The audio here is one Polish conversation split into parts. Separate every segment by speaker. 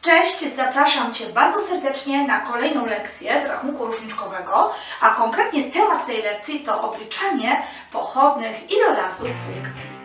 Speaker 1: Cześć, zapraszam Cię bardzo serdecznie na kolejną lekcję z rachunku różniczkowego, a konkretnie temat tej lekcji to obliczanie pochodnych ilorazów funkcji.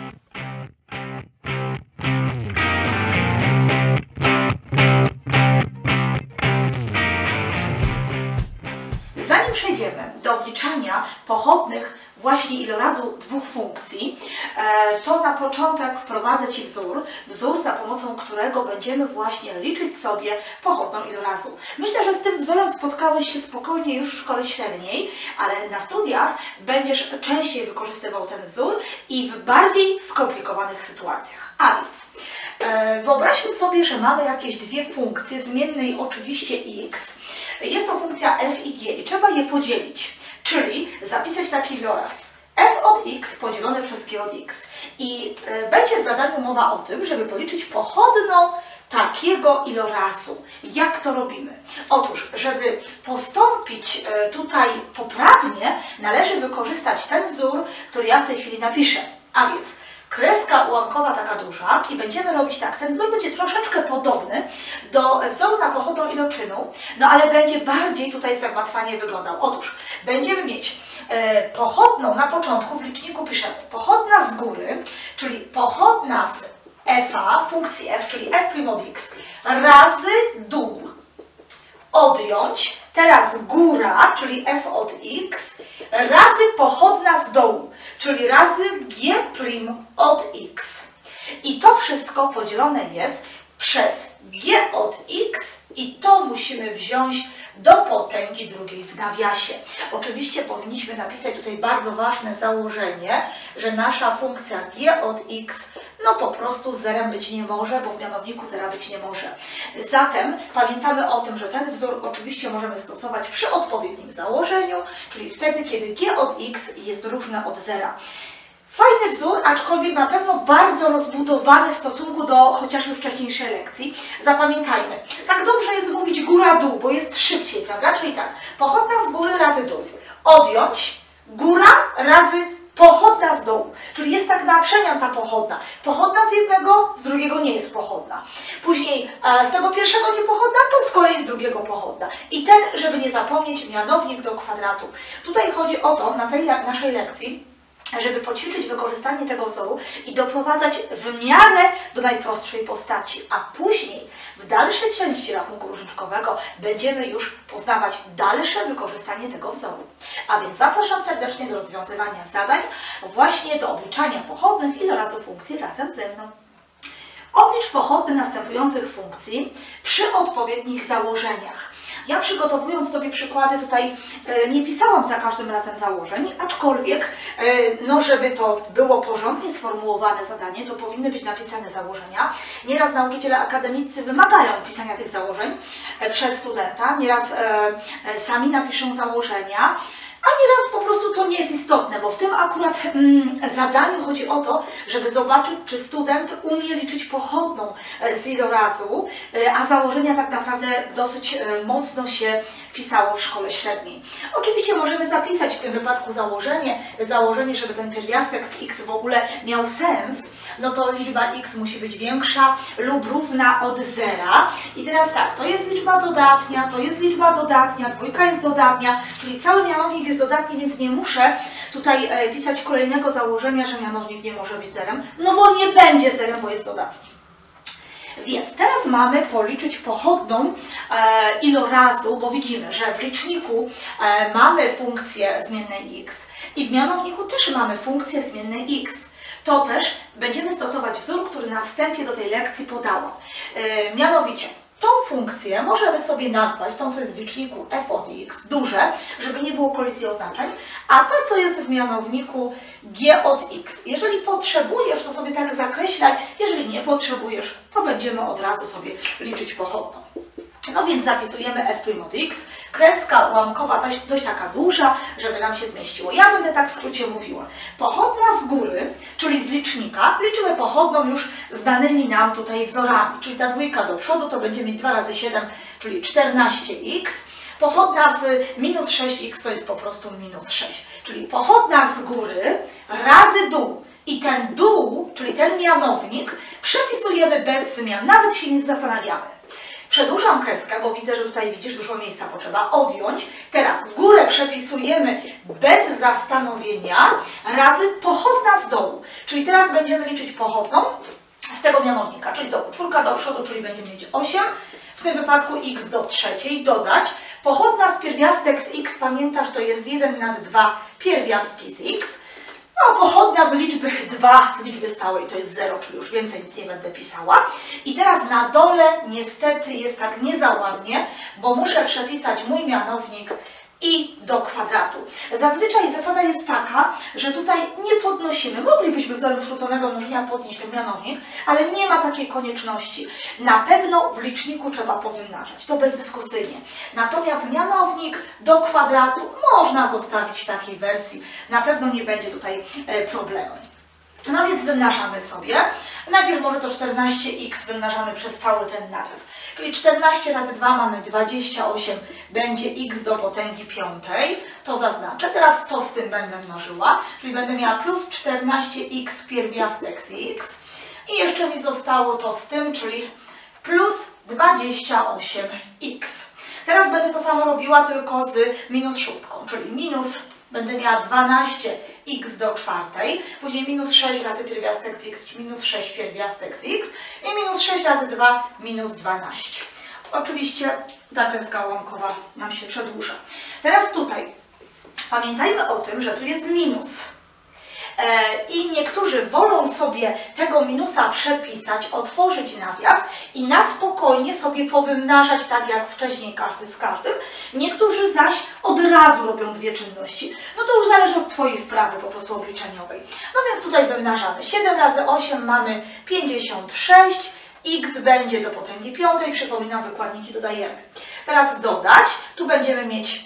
Speaker 1: Zanim przejdziemy do obliczania pochodnych właśnie ilorazu dwóch funkcji, to na początek wprowadzę Ci wzór, za pomocą którego będziemy właśnie liczyć sobie pochodną ilorazu. Myślę, że z tym wzorem spotkałeś się spokojnie już w szkole średniej, ale na studiach będziesz częściej wykorzystywał ten wzór i w bardziej skomplikowanych sytuacjach. A więc wyobraźmy sobie, że mamy jakieś dwie funkcje, zmiennej oczywiście x. Jest to funkcja f i g i trzeba je podzielić, czyli zapisać taki iloraz f od x podzielone przez g od x. I będzie w zadaniu mowa o tym, żeby policzyć pochodną takiego ilorazu. Jak to robimy? Otóż, żeby postąpić tutaj poprawnie, należy wykorzystać ten wzór, który ja w tej chwili napiszę. A więc kreska ułamkowa taka duża i będziemy robić tak. Ten wzór będzie troszeczkę podobny do wzoru na pochodną iloczynu, no ale będzie bardziej tutaj zagmatwanie wyglądał. Otóż będziemy mieć pochodną na początku, w liczniku piszemy pochodna z góry, czyli pochodna z f-a, funkcji f, czyli f' od x, razy dół. Odjąć, teraz góra, czyli f od x, razy pochodna z dołu, czyli razy g' od x. I to wszystko podzielone jest przez g od x i to musimy wziąć do potęgi drugiej w nawiasie. Oczywiście powinniśmy napisać tutaj bardzo ważne założenie, że nasza funkcja g od x no po prostu zerem być nie może, bo w mianowniku zera być nie może. Zatem pamiętamy o tym, że ten wzór oczywiście możemy stosować przy odpowiednim założeniu, czyli wtedy, kiedy g od x jest różne od zera. Fajny wzór, aczkolwiek na pewno bardzo rozbudowany w stosunku do chociażby wcześniejszej lekcji. Zapamiętajmy, tak dobrze jest mówić góra-dół, bo jest szybciej, prawda? Czyli tak, pochodna z góry razy dół. Odjąć góra razy pochodna z dołu. Czyli jest tak na przemian ta pochodna. Pochodna z jednego, z drugiego nie jest pochodna. Później z tego pierwszego nie pochodna, to z kolei z drugiego pochodna. I ten, żeby nie zapomnieć, mianownik do kwadratu. Tutaj chodzi o to, na tej naszej lekcji, żeby poćwiczyć wykorzystanie tego wzoru i doprowadzać w miarę do najprostszej postaci, a później w dalszej części rachunku różniczkowego będziemy już poznawać dalsze wykorzystanie tego wzoru. A więc zapraszam serdecznie do rozwiązywania zadań, właśnie do obliczania pochodnych ilorazów funkcji razem ze mną. Oblicz pochodne następujących funkcji przy odpowiednich założeniach. Ja przygotowując sobie przykłady tutaj nie pisałam za każdym razem założeń, aczkolwiek no żeby to było porządnie sformułowane zadanie, to powinny być napisane założenia. Nieraz nauczyciele akademiccy wymagają pisania tych założeń przez studenta, nieraz sami napiszą założenia, a nieraz po prostu to nie jest istotne, bo w tym akurat zadaniu chodzi o to, żeby zobaczyć, czy student umie liczyć pochodną z ilorazu, a założenia tak naprawdę dosyć mocno się pisało w szkole średniej. Oczywiście możemy zapisać w tym wypadku założenie, żeby ten pierwiastek z x w ogóle miał sens, no to liczba x musi być większa lub równa od zera. I teraz tak, to jest liczba dodatnia, to jest liczba dodatnia, dwójka jest dodatnia, czyli cały mianownik jest dodatni, więc nie muszę tutaj pisać kolejnego założenia, że mianownik nie może być zerem, no bo nie będzie zerem, bo jest dodatni. Więc teraz mamy policzyć pochodną ilorazu, bo widzimy, że w liczniku mamy funkcję zmiennej x i w mianowniku też mamy funkcję zmiennej x. To też będziemy stosować wzór, który na wstępie do tej lekcji podałam. Mianowicie, tą funkcję możemy sobie nazwać, tą co jest w liczniku f od x, duże, żeby nie było kolizji oznaczeń, a ta co jest w mianowniku g od x. Jeżeli potrzebujesz, to sobie tak zakreślaj, jeżeli nie potrzebujesz, to będziemy od razu sobie liczyć pochodną. No więc zapisujemy f' od x, kreska ułamkowa dość taka duża, żeby nam się zmieściło. Ja będę tak w skrócie mówiła. Pochodna z góry, czyli z licznika, liczymy pochodną już z danymi nam tutaj wzorami, czyli ta dwójka do przodu to będzie mieć 2 razy 7, czyli 14x. Pochodna z minus 6x to jest po prostu minus 6, czyli pochodna z góry razy dół. I ten dół, czyli ten mianownik, przepisujemy bez zmian, nawet się nie zastanawiamy. Przedłużam kreskę, bo widzę, że tutaj widzisz, dużo miejsca potrzeba odjąć. Teraz górę przepisujemy bez zastanowienia razy pochodna z dołu. Czyli teraz będziemy liczyć pochodną z tego mianownika, czyli dołu. Czwórka do przodu, czyli będziemy mieć 8. W tym wypadku x do trzeciej dodać. Pochodna z pierwiastek z x, pamiętasz, to jest 1 nad 2 pierwiastki z x. No, pochodna z liczby 2, z liczby stałej to jest 0, czyli już więcej nic nie będę pisała. I teraz na dole niestety jest tak niezaładnie, bo muszę przepisać mój mianownik i do kwadratu. Zazwyczaj zasada jest taka, że tutaj nie podnosimy. Moglibyśmy wzorem skróconego mnożenia podnieść ten mianownik, ale nie ma takiej konieczności. Na pewno w liczniku trzeba powymnażać, to bezdyskusyjnie. Natomiast mianownik do kwadratu można zostawić w takiej wersji. Na pewno nie będzie tutaj problemu. No więc wymnażamy sobie. Najpierw może to 14x wymnażamy przez cały ten nawias. Czyli 14 razy 2 mamy 28, będzie x do potęgi piątej. To zaznaczę. Teraz to z tym będę mnożyła. Czyli będę miała plus 14x pierwiastek z x. I jeszcze mi zostało to z tym, czyli plus 28x. Teraz będę to samo robiła, tylko z minus szóstką, czyli minus będę miała 12x do czwartej, później minus 6 razy pierwiastek z x, czyli minus 6 pierwiastek z x i minus 6 razy 2, minus 12. Oczywiście ta kreska ułamkowa nam się przedłuża. Teraz tutaj pamiętajmy o tym, że tu jest minus. I niektórzy wolą sobie tego minusa przepisać, otworzyć nawias i na spokojnie sobie powymnażać tak jak wcześniej każdy z każdym. Niektórzy zaś od razu robią dwie czynności. No to już zależy od Twojej wprawy po prostu obliczeniowej. No więc tutaj wymnażamy. 7 razy 8 mamy 56. X będzie do potęgi piątej. Przypominam, wykładniki dodajemy. Teraz dodać. Tu będziemy mieć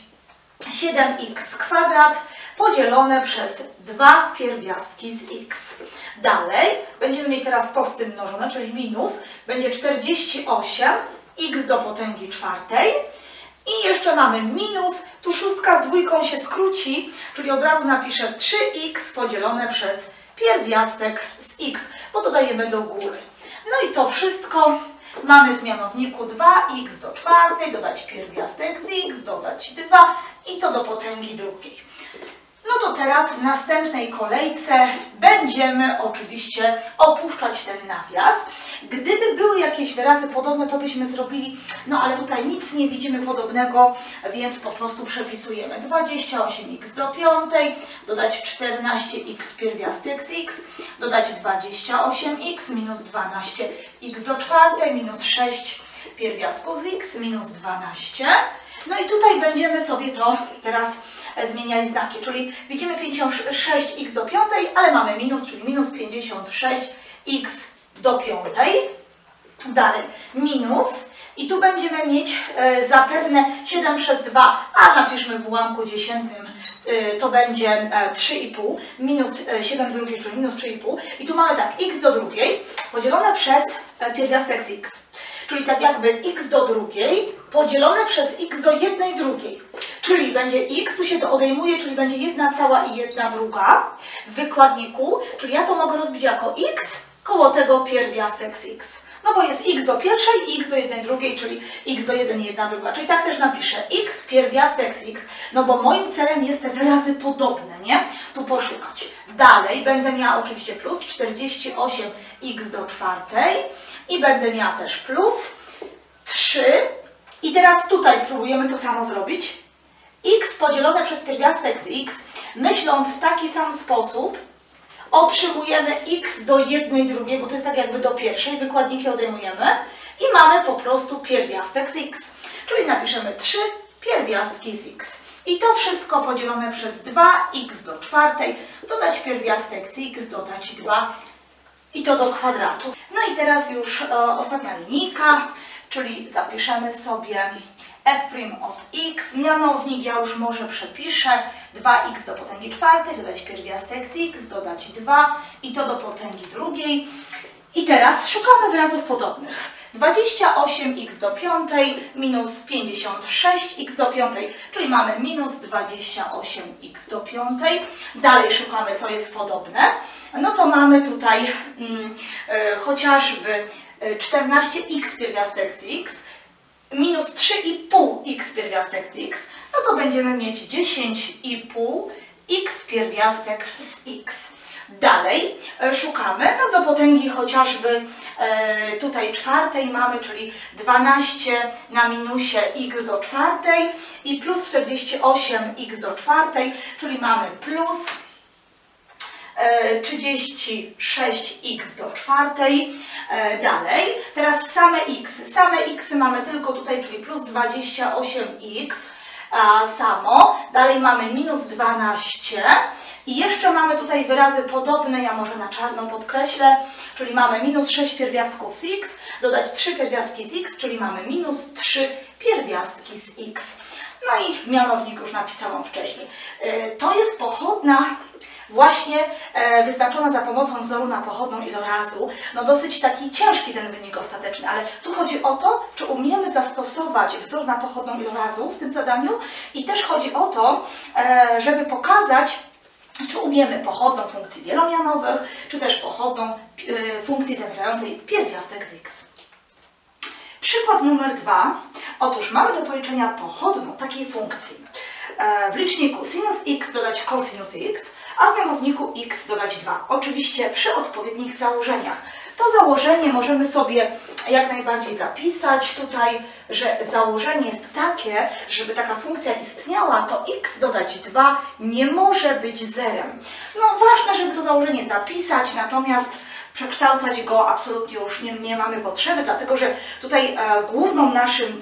Speaker 1: 7x kwadrat podzielone przez 2 pierwiastki z x. Dalej będziemy mieć teraz to z tym mnożone, czyli minus, będzie 48 x do potęgi czwartej. I jeszcze mamy minus, tu szóstka z dwójką się skróci, czyli od razu napiszę 3x podzielone przez pierwiastek z x, bo dodajemy do góry. No i to wszystko mamy w mianowniku 2x do czwartej, dodać pierwiastek z x, dodać 2 i to do potęgi drugiej. No to teraz w następnej kolejce będziemy oczywiście opuszczać ten nawias. Gdyby były jakieś wyrazy podobne, to byśmy zrobili, no ale tutaj nic nie widzimy podobnego, więc po prostu przepisujemy 28x do piątej, dodać 14x pierwiastek z x, dodać 28x minus 12x do czwartej minus 6 pierwiastków z x minus 12. No i tutaj będziemy sobie to teraz zmieniali znaki, czyli widzimy 56x do piątej, ale mamy minus, czyli minus 56x do piątej. Dalej minus i tu będziemy mieć zapewne 7 przez 2, a napiszmy w ułamku dziesiętnym, to będzie 3,5, minus 7 drugiej, czyli minus 3,5 i tu mamy tak, x do drugiej podzielone przez pierwiastek z x. Czyli tak jakby x do drugiej podzielone przez x do 1/2. Czyli będzie x, tu się to odejmuje, czyli będzie 1 cała i 1/2 w wykładniku. Czyli ja to mogę rozbić jako x koło tego pierwiastek z x. No bo jest x do pierwszej i x do 1/2, czyli x do 1 i 1/2. Czyli tak też napiszę x pierwiastek z x, no bo moim celem jest te wyrazy podobne, nie? Tu poszukać. Dalej będę miała oczywiście plus 48x do czwartej i będę miała też plus 3. I teraz tutaj spróbujemy to samo zrobić. X podzielone przez pierwiastek z x, myśląc w taki sam sposób, otrzymujemy x do 1/2, bo to jest tak jakby do pierwszej, wykładniki odejmujemy i mamy po prostu pierwiastek z x. Czyli napiszemy 3 pierwiastki z x. I to wszystko podzielone przez 2x do czwartej, dodać pierwiastek z x, dodać 2 i to do kwadratu. No i teraz już ostatnia linijka, czyli zapiszemy sobie f' od x, mianownik ja już może przepiszę, 2x do potęgi czwartej, dodać pierwiastek z x, dodać 2 i to do potęgi drugiej. I teraz szukamy wyrazów podobnych. 28x do 5 minus 56x do 5, czyli mamy minus 28x do 5. Dalej szukamy, co jest podobne. No to mamy tutaj chociażby 14x pierwiastek z x minus 3,5x pierwiastek z x, no to będziemy mieć 10,5x pierwiastek z x. Dalej szukamy, no do potęgi chociażby tutaj czwartej mamy, czyli 12 na minusie x do czwartej i plus 48x do czwartej, czyli mamy plus 36x do czwartej. Dalej, teraz same x mamy tylko tutaj, czyli plus 28x samo. Dalej mamy minus 12 i jeszcze mamy tutaj wyrazy podobne, ja może na czarno podkreślę, czyli mamy minus 6 pierwiastków z x, dodać 3 pierwiastki z x, czyli mamy minus 3 pierwiastki z x. No i mianownik już napisałam wcześniej. To jest pochodna właśnie wyznaczona za pomocą wzoru na pochodną ilorazu. No dosyć taki ciężki ten wynik ostateczny, ale tu chodzi o to, czy umiemy zastosować wzór na pochodną ilorazu w tym zadaniu i też chodzi o to, żeby pokazać, czy umiemy pochodną funkcji wielomianowych, czy też pochodną funkcji zawierającej pierwiastek z x. Przykład numer 2. Otóż mamy do policzenia pochodną takiej funkcji. W liczniku sinus x dodać cosinus x, a w mianowniku x dodać 2. Oczywiście przy odpowiednich założeniach. To założenie możemy sobie jak najbardziej zapisać tutaj, że założenie jest takie, żeby taka funkcja istniała, to x dodać 2 nie może być zerem. No ważne, żeby to założenie zapisać, natomiast przekształcać go absolutnie już nie mamy potrzeby, dlatego że tutaj głównym naszym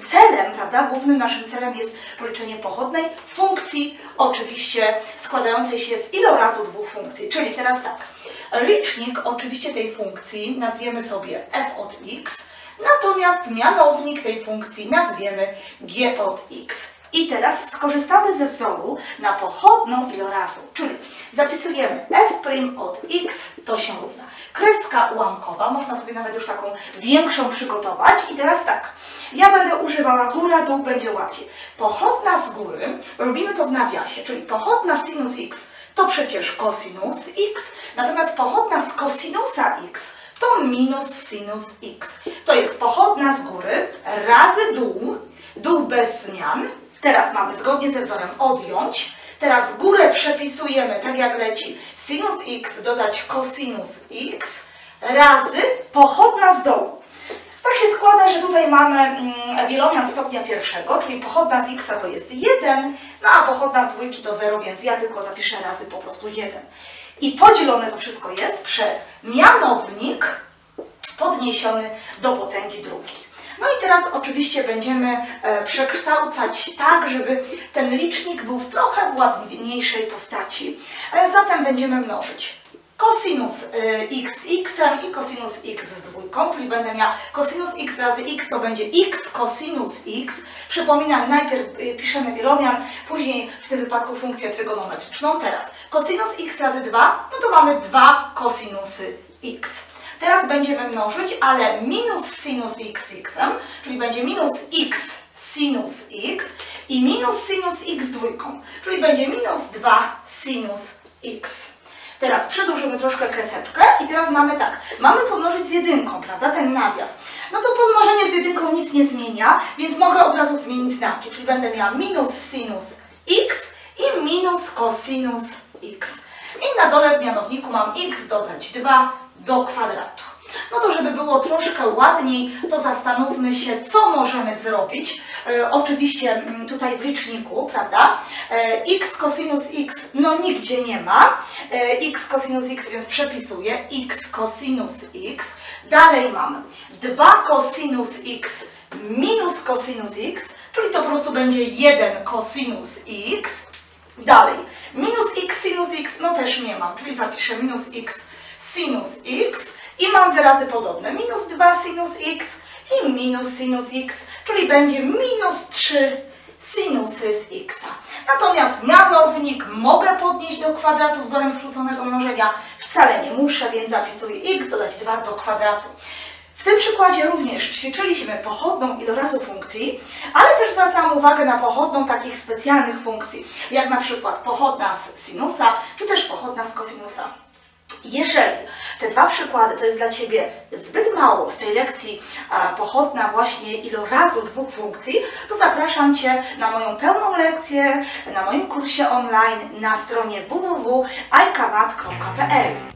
Speaker 1: celem jest policzenie pochodnej funkcji, oczywiście składającej się z ilorazu dwóch funkcji. Czyli teraz tak, licznik oczywiście tej funkcji nazwiemy sobie f od x, natomiast mianownik tej funkcji nazwiemy g od x. I teraz skorzystamy ze wzoru na pochodną ilorazu, czyli zapisujemy f' od x to się równa. Kreska ułamkowa, można sobie nawet już taką większą przygotować. I teraz tak, ja będę używała góra, dół, będzie łatwiej. Pochodna z góry, robimy to w nawiasie, czyli pochodna sinus x to przecież cosinus x, natomiast pochodna z cosinusa x to minus sinus x. To jest pochodna z góry razy dół, dół bez zmian. Teraz mamy zgodnie ze wzorem odjąć. Teraz górę przepisujemy tak jak leci sinus x dodać cosinus x razy pochodna z dołu. Tak się składa, że tutaj mamy wielomian stopnia pierwszego, czyli pochodna z x to jest 1, no a pochodna z dwójki to 0, więc ja tylko zapiszę razy po prostu 1. I podzielone to wszystko jest przez mianownik podniesiony do potęgi drugiej. No i teraz oczywiście będziemy przekształcać tak, żeby ten licznik był w trochę ładniejszej postaci. Zatem będziemy mnożyć cosinus x z x i cosinus x z dwójką, czyli będę miała cosinus x razy x to będzie x cosinus x. Przypominam, najpierw piszemy wielomian, później w tym wypadku funkcję trygonometryczną. Teraz cosinus x razy 2, no to mamy 2 cosinusy x. Teraz będziemy mnożyć, ale minus sinus x x, czyli będzie minus x sinus x i minus sinus x dwójką, czyli będzie minus 2 sinus x. Teraz przedłużymy troszkę kreseczkę i teraz mamy tak, mamy pomnożyć z jedynką, prawda, ten nawias. No to pomnożenie z jedynką nic nie zmienia, więc mogę od razu zmienić znaki, czyli będę miała minus sinus x i minus cosinus x. I na dole w mianowniku mam x dodać 2 do kwadratu. No to żeby było troszkę ładniej, to zastanówmy się, co możemy zrobić. Oczywiście tutaj w liczniku, prawda? X cosinus x, no nigdzie nie ma. X cosinus x, więc przepisuję x cosinus x. Dalej mam 2 cosinus x minus cosinus x, czyli to po prostu będzie 1 cosinus x. Dalej, minus x sinus x, no też nie mam, czyli zapiszę minus x sinus x i mam wyrazy podobne, minus 2 sinus x i minus sinus x, czyli będzie minus 3 sinusy z x. Natomiast mianownik mogę podnieść do kwadratu wzorem skróconego mnożenia, w Wcale nie muszę, więc zapisuję x dodać 2 do kwadratu. W tym przykładzie również ćwiczyliśmy pochodną ilorazu funkcji, ale też zwracamy uwagę na pochodną takich specjalnych funkcji, jak na przykład pochodna z sinusa, czy też pochodna z kosinusa. Jeżeli te dwa przykłady to jest dla Ciebie zbyt mało z tej lekcji pochodna właśnie ilorazu dwóch funkcji, to zapraszam Cię na moją pełną lekcję na moim kursie online na stronie www.ajkamat.pl.